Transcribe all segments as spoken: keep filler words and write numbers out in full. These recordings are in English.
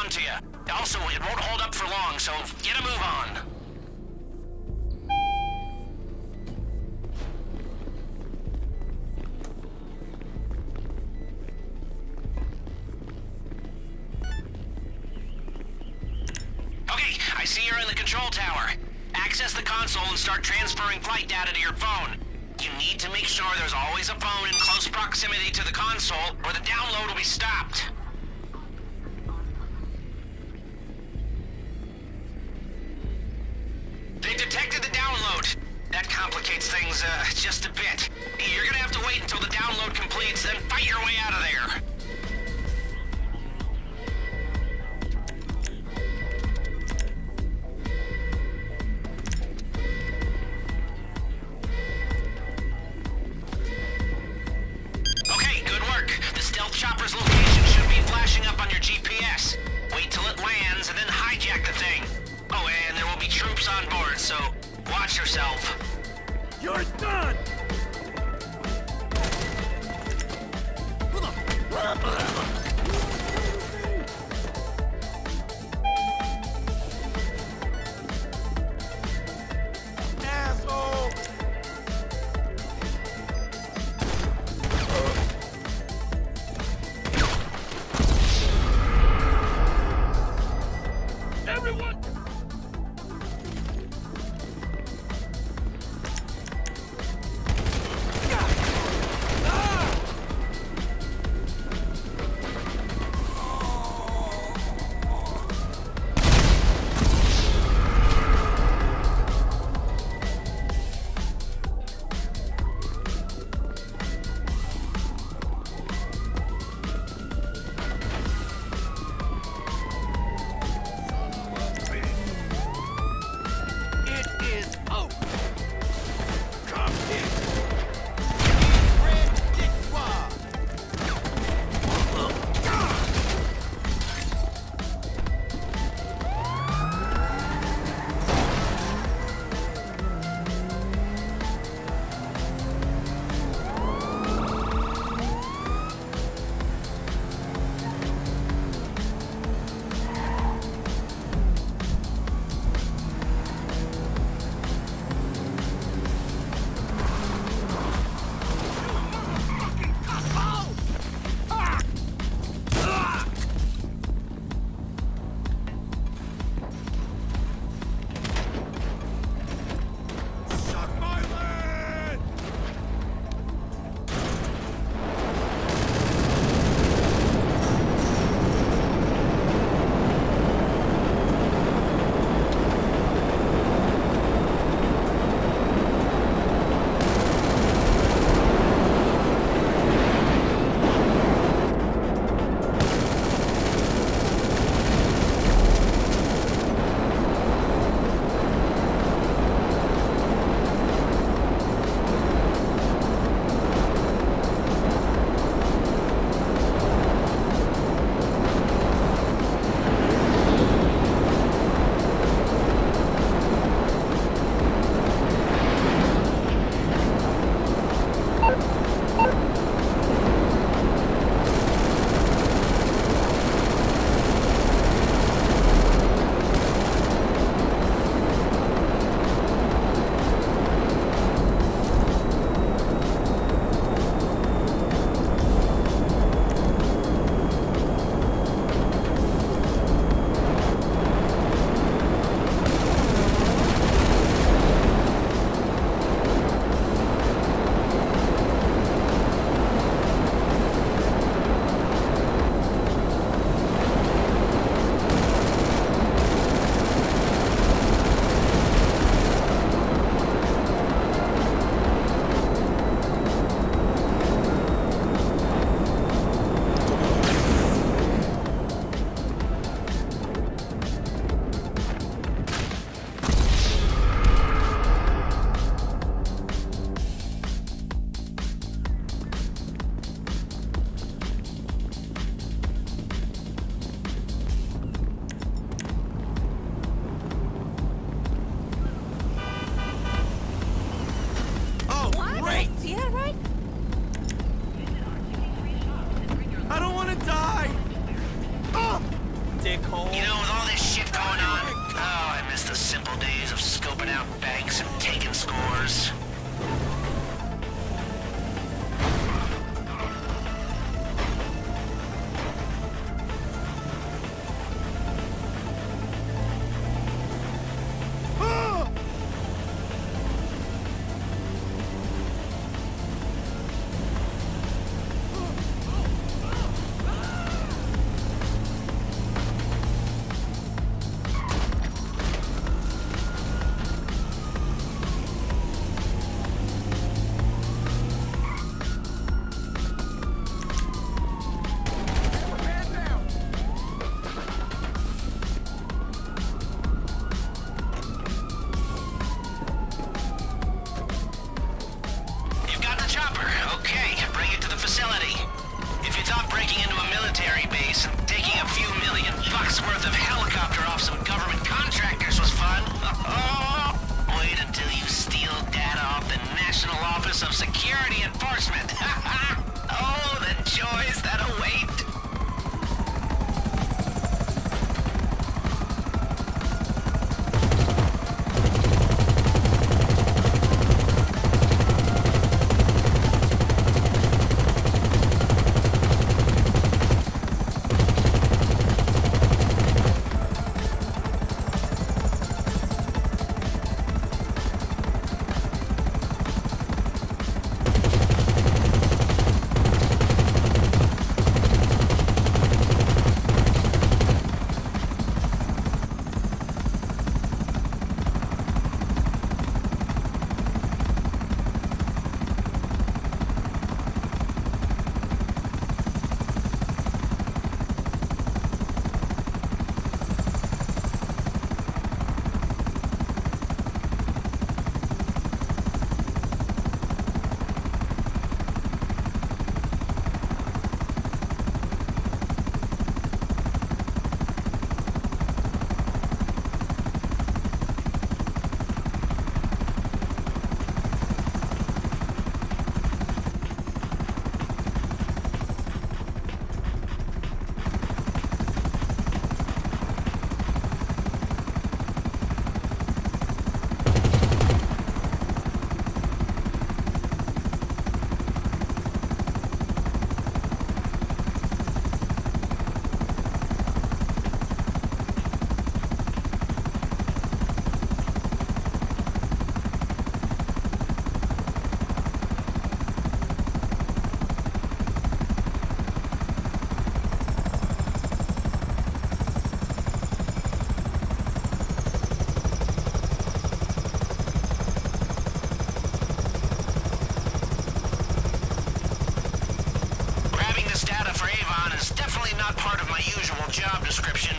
on to you. Also, it won't hold up for long, so get a move on. Okay, I see you're in the control tower. Access the console and start transferring flight data to your phone. You need to make sure there's always a phone in close proximity to the console, or the download will be stopped. They detected the download. That complicates things uh, just a bit. You're gonna have to wait until the download completes, then fight your way out of there. Chopper's location should be flashing up on your G P S. Wait till it lands and then hijack the thing. Oh, and there will be troops on board, so watch yourself. You're done! Asshole! Everyone!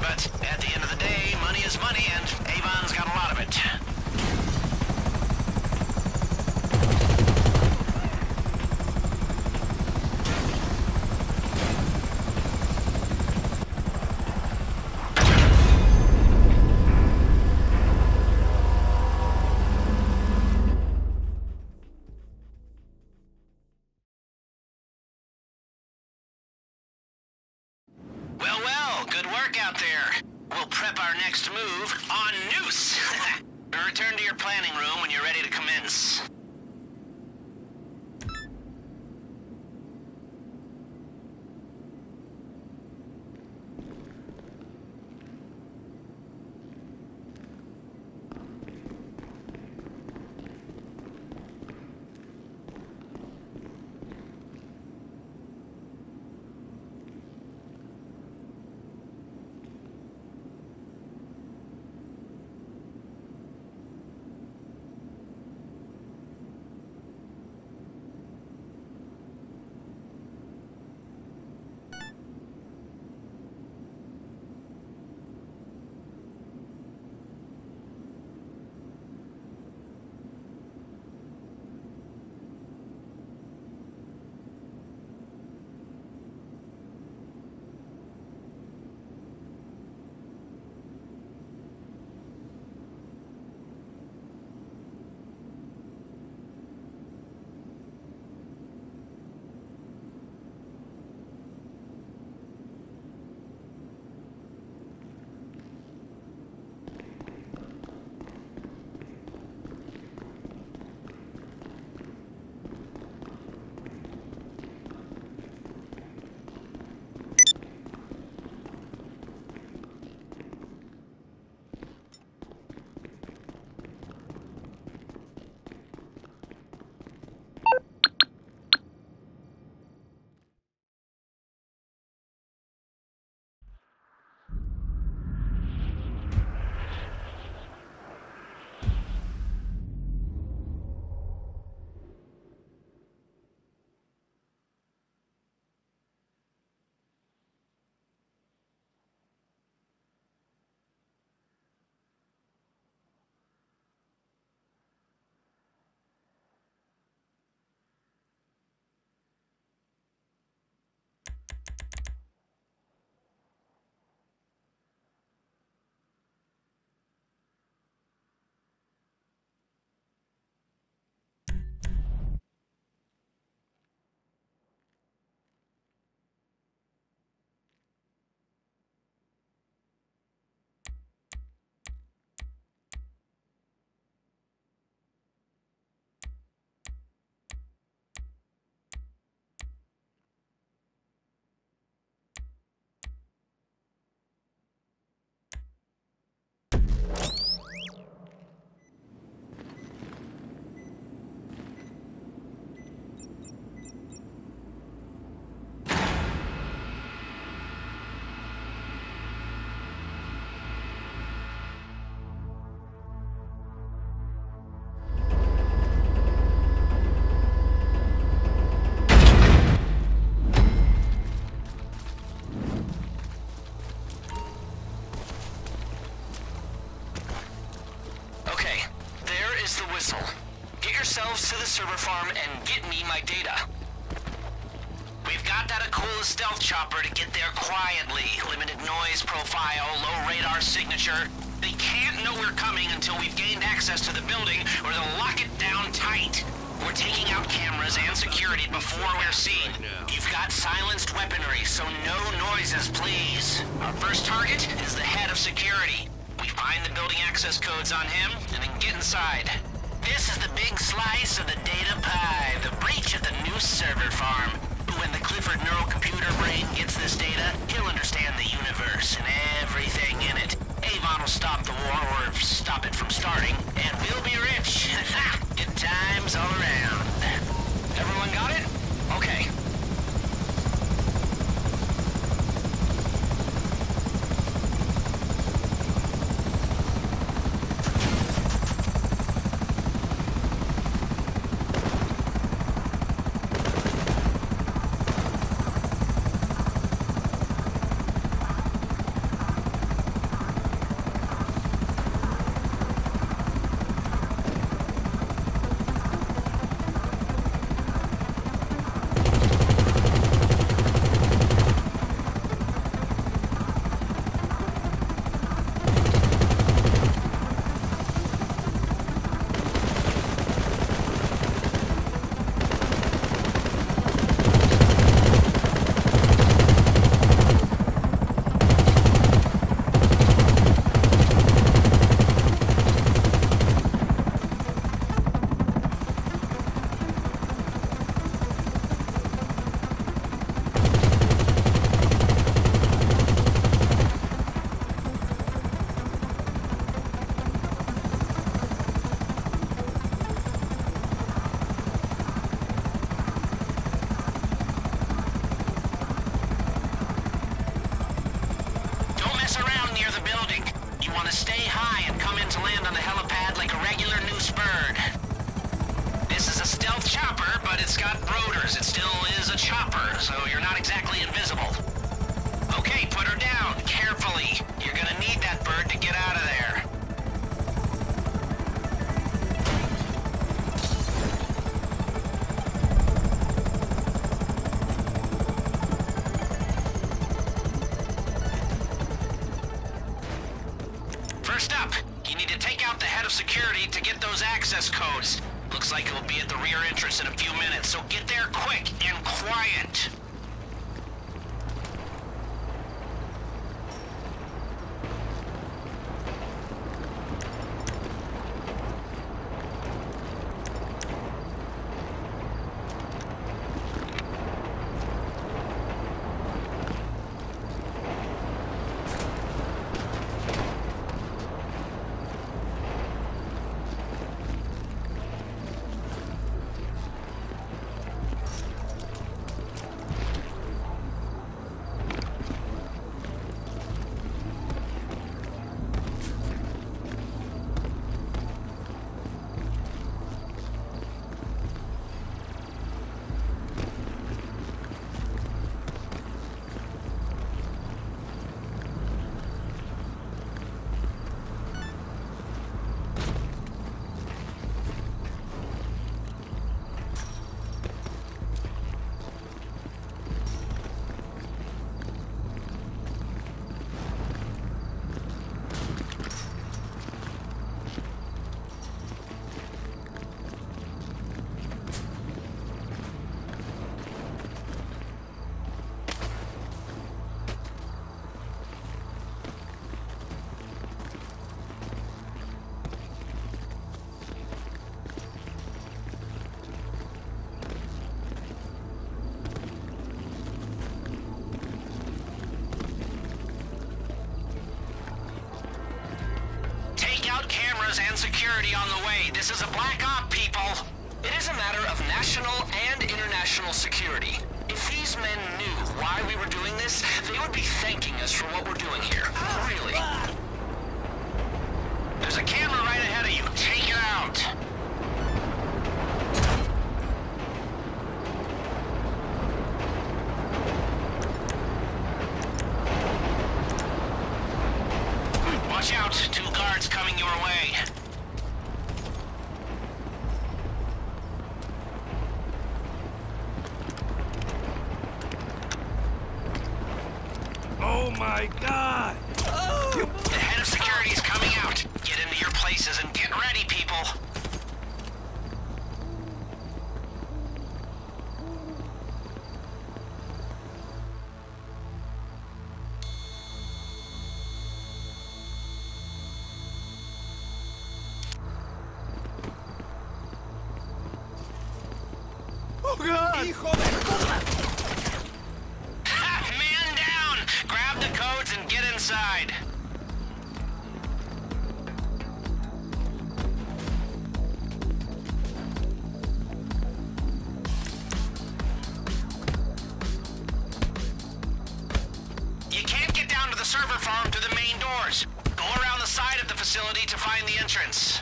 But at the end of the day, money is money, and Avon's got a lot of it. Well, well, good work out there. We'll prep our next move on Noose. Return to your planning room when you're ready to commence. yourselves to the server farm and get me my data. We've got that Akula stealth chopper to get there quietly. Limited noise profile, low radar signature. They can't know we're coming until we've gained access to the building, or they'll lock it down tight. We're taking out cameras and security before we're seen. You've got silenced weaponry, so no noises, please. Our first target is the head of security. We find the building access codes on him, and then get inside. This is the big slice of the data pie, the breach of the new server farm. When the Clifford neural computer brain gets this data, he'll understand the universe and everything in it. Avon will stop the war, or stop it from starting, and we'll be rich. Good times all around. Everyone got it? Okay. so you're not exactly invisible. Okay, put her down, carefully. You're gonna need that bird to get out of there. First up, you need to take out the head of security to get those access codes. Looks like it'll be at the rear entrance in a few minutes, so get there quick and quiet. And security on the way. This is a black op, people. It is a matter of national and international security. If these men knew why we were doing this, they would be thanking us for what we're doing here. Really. There's a camera right ahead of you. Take it out. Watch out. Two guards coming your way. Oh my God! Oh. The head of security is coming out. Get into your places and get ready, people. Oh God! Hijo de puta! Man down! Grab the codes and get inside. You can't get down to the server farm through the main doors. Go around the side of the facility to find the entrance.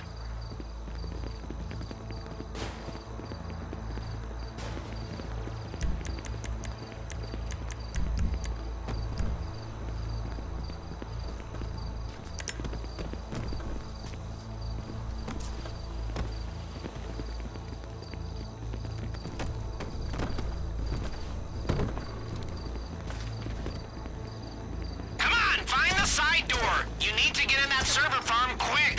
Side door! You need to get in that server farm quick!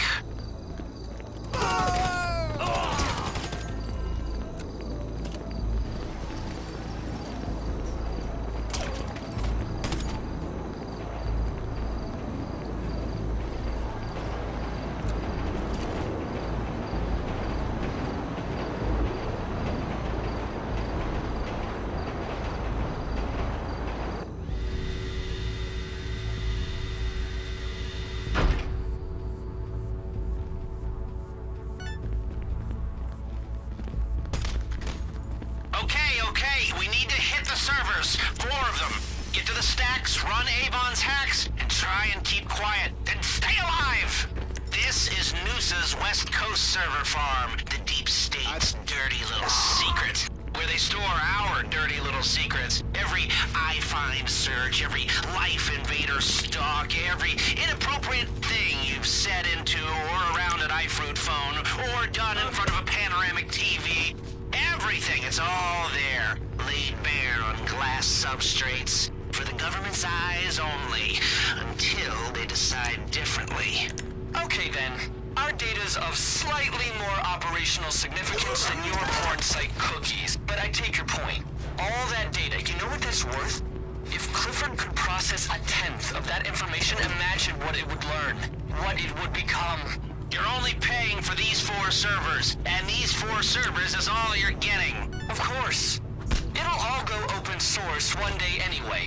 We need to hit the servers. Four of them. Get to the stacks, run Avon's hacks, and try and keep quiet. Then stay alive! This is Noosa's West Coast server farm. The Deep State's dirty little secret. We're where they store our dirty little secrets. Every iFind search, every Life Invader stalk, every inappropriate thing you've said into or around an iFruit phone, or done in front of a panoramic T V. Everything, it's all there, laid bare on glass substrates, for the government's eyes only, until they decide differently. Okay then. Our data's of slightly more operational significance than your porn site cookies, but I take your point. All that data, you know what that's worth? If Clifford could process a tenth of that information, imagine what it would learn, what it would become. You're only paying for these four servers, and these four servers is all you're getting. Of course. It'll all go open source one day anyway.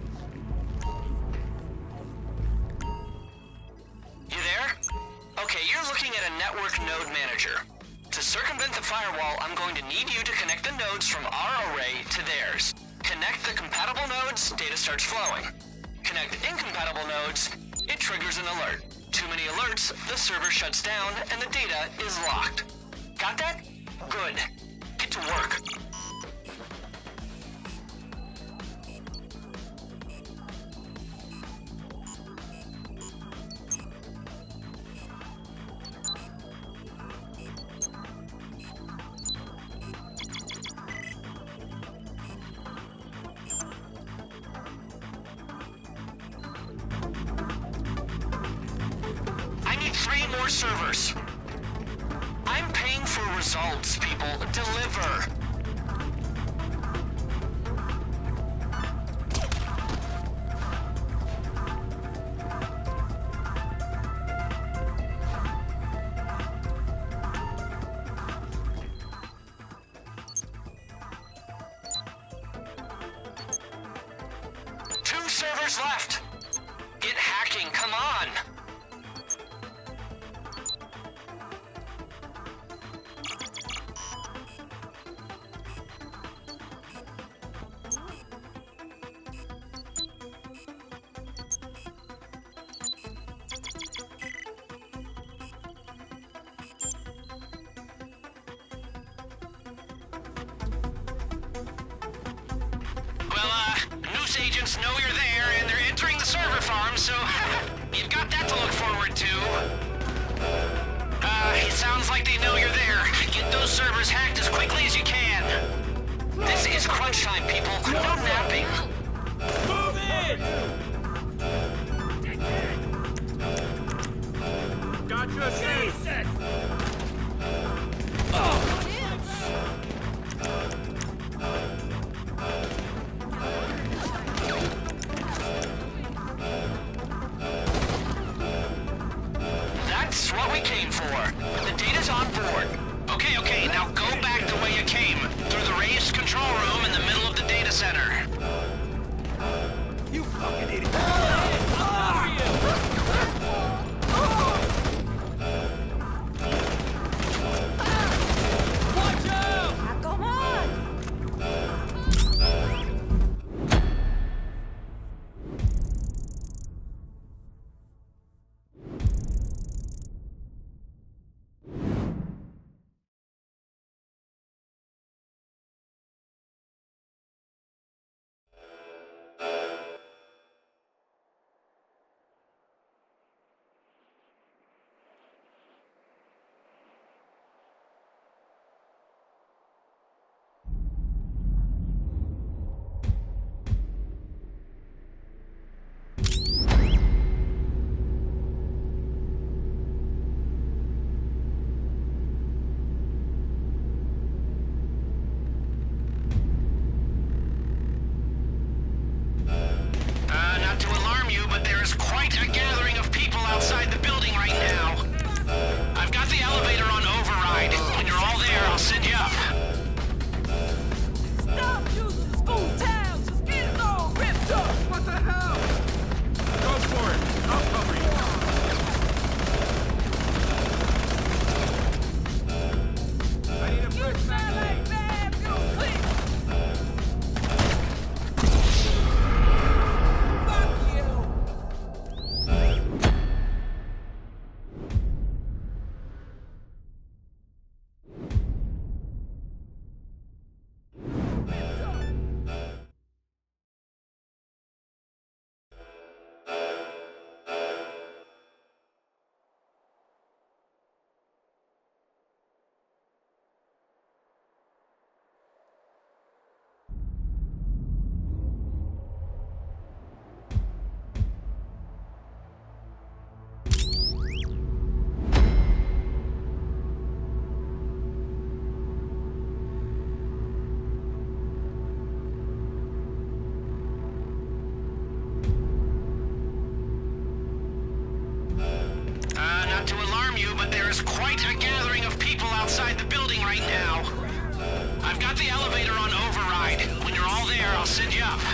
You there? Okay, you're looking at a network node manager. To circumvent the firewall, I'm going to need you to connect the nodes from our array to theirs. Connect the compatible nodes, data starts flowing. Connect incompatible nodes, it triggers an alert. Too many alerts, the server shuts down, and the data is locked. Got that? Good. Get to work. More servers. I'm paying for results, people. Deliver. Two servers left. Get hacking, come on. Agents know you're there, and they're entering the server farm, so you've got that to look forward to. Uh, it sounds like they know you're there. Get those servers hacked as quickly as you can. This is crunch time, people. No napping. Move in! Gotcha, Jesus! Oh! That's what we came for. The data's on board. Okay, okay, now go back the way you came. Through the raised control room in the middle of the data center. You fucking idiot! there's quite a gathering of people outside the building right now. I've got the elevator on override. When you're all there, I'll send you up.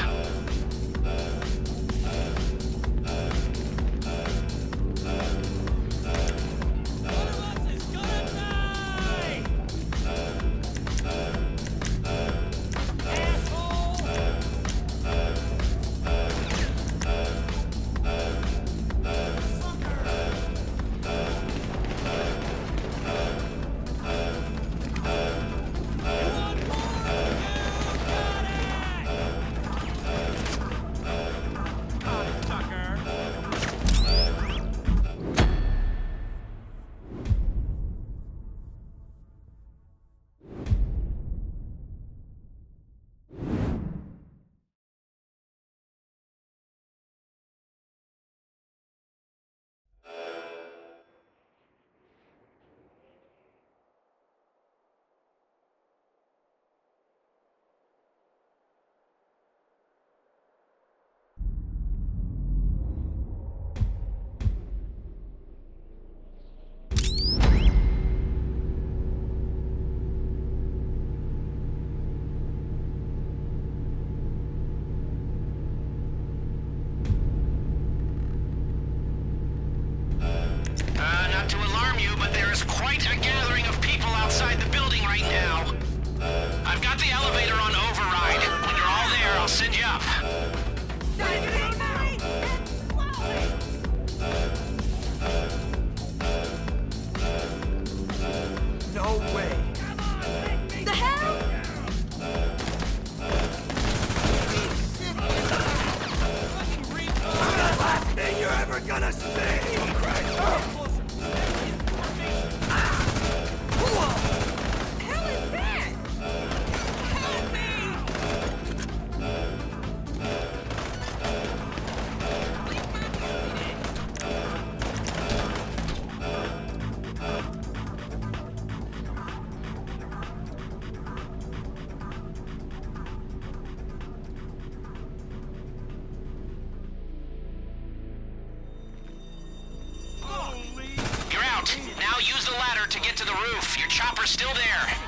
Now use the ladder to get to the roof. Your chopper's still there.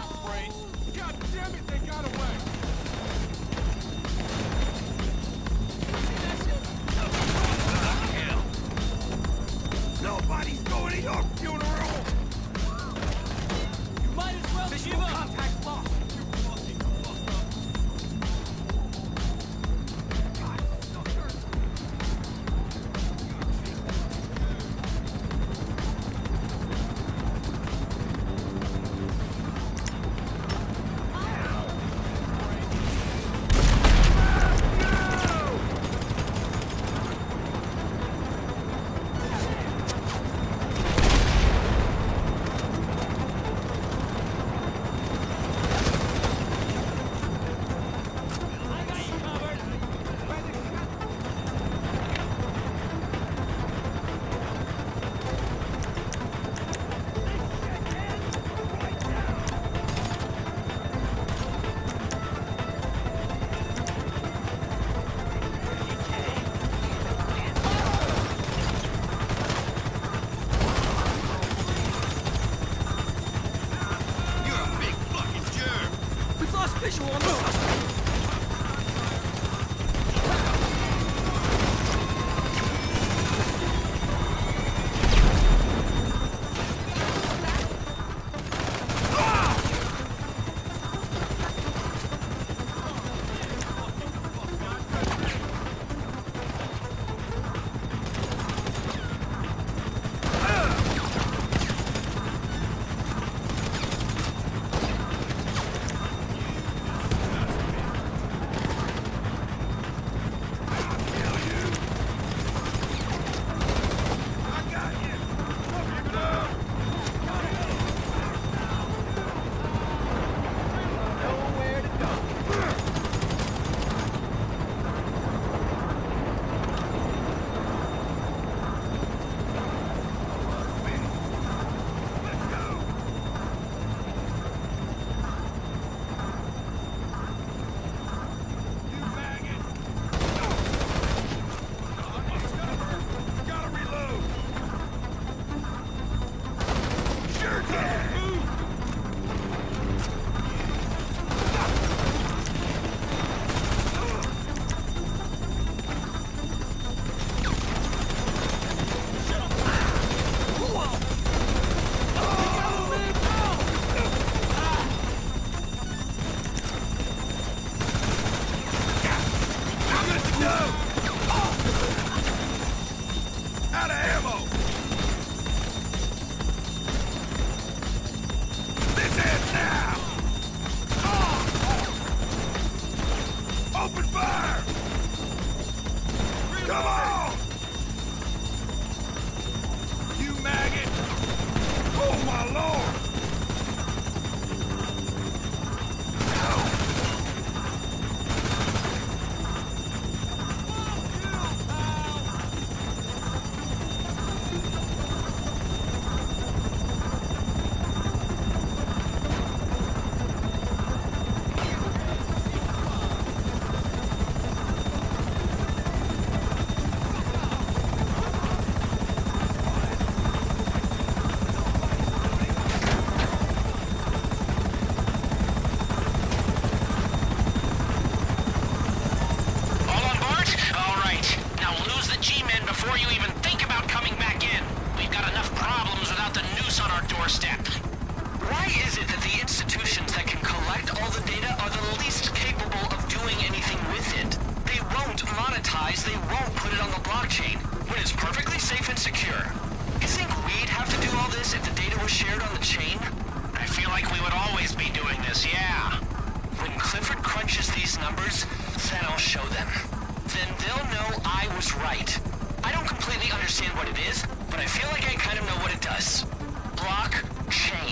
God damn it, they got away! Nobody's going to your funeral! You might as well give up! Contact lost! You fucking fuck up! God, sucker! Visual on the suspect! data are the least capable of doing anything with it. They won't monetize, they won't put it on the blockchain, when it's perfectly safe and secure. You think we'd have to do all this if the data was shared on the chain? I feel like we would always be doing this, yeah. When Clifford crunches these numbers, then I'll show them. Then they'll know I was right. I don't completely understand what it is, but I feel like I kind of know what it does. Blockchain.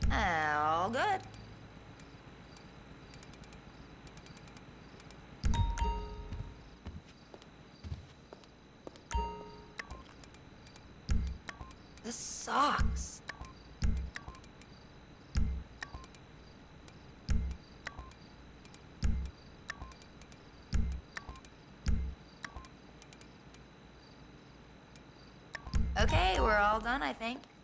All good. The socks. Okay, we're all done, I think.